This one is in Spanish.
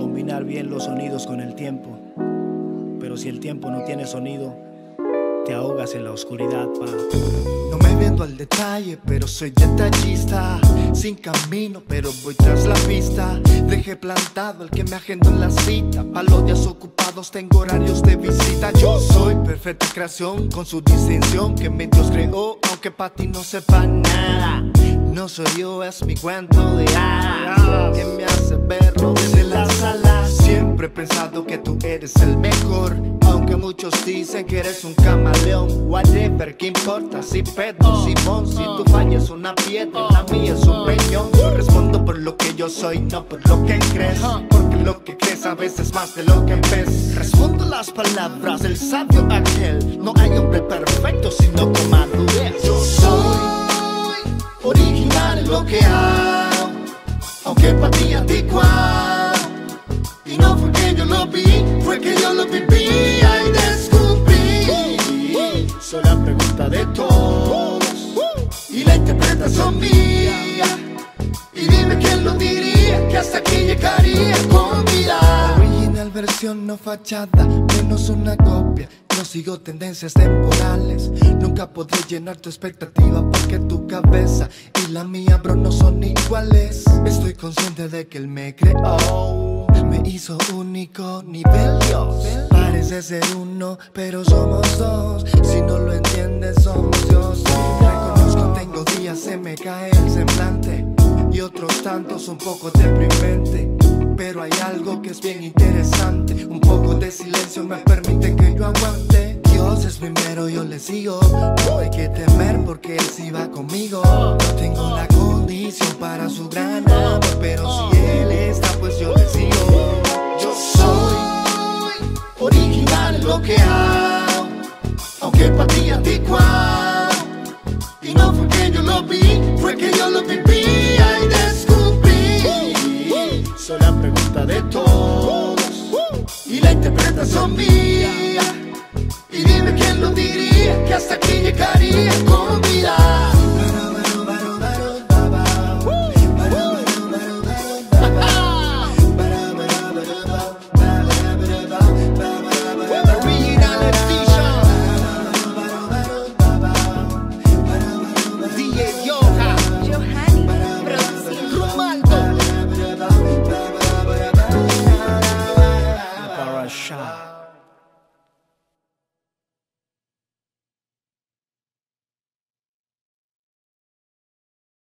combinar bien los sonidos con el tiempo. Pero si el tiempo no tiene sonido, te ahogas en la oscuridad, pa. No me vendo al detalle, pero soy detallista. Sin camino, pero voy tras la pista. Dejé plantado el que me agendo en la cita. Pa' los días ocupados tengo horarios de visita. Yo soy perfecta creación con su distinción que mi Dios creó, aunque pa' ti no sepa nada. No soy yo, es mi cuento de hadas que me hace verlo desde la sala. Siempre he pensado que tú eres el mejor, aunque muchos dicen que eres un camaleón. Whatever, ¿qué importa? Si Pedro, Simón, si tú fallas una piedra, la mía es un peñón. Yo respondo por lo que yo soy, no por lo que crees, porque lo que crees a veces más de lo que ves. Respondo las palabras del sabio aquel: no hay hombre perfecto sino con madurez. Yo soy original en lo que hago, aunque para ti anticuado. Y no fue que yo lo vi, fue que yo lo viví y descubrí. Soy la pregunta de todos y la interpretación mía. Y dime quién lo diría, que hasta aquí llegaría con vida. Original versión, no fachada, menos una copia. No sigo tendencias temporales. Nunca podré llenar tu expectativa, porque tu cabeza y la mía, bro, no son iguales. Estoy consciente de que él me creó, me hizo único, nivel Dios. Parece ser uno, pero somos dos. Si no lo entiendes, somos Dios. Reconozco, tengo días, se me cae el semblante, y otros tantos un poco deprimente. Pero hay algo que es bien interesante: un poco de silencio me permite que yo aguante. Dios es primero, yo le sigo. No hay que temer porque Él sí va conmigo. No tengo la condición para su gran amor, pero si Él está, pues yo le sigo. Yo soy original en lo que hago, aunque para ti anticuado. Y no fue que yo lo vi, fue que yo lo viví y descubrí. Soy la pregunta de todos y la interpretación mía. Y dime quién lo diría, que hasta aquí llegaría con vida. Shot.